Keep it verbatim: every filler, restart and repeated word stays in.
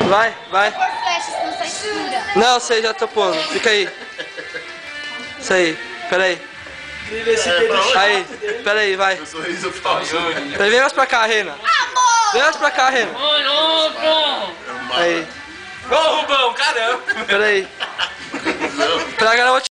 Vai, vai. Por flecha, senão sai escura. Não, sei, já tô pondo. Fica aí. Isso aí. Pera aí. Aí, pera aí, vai. Sorriso falso. Vem mais pra cá, Rena. Amor! Vem mais pra cá, Rena. Aí. Ô, Rubão, caramba! Pera aí. Pera aí, eu vou te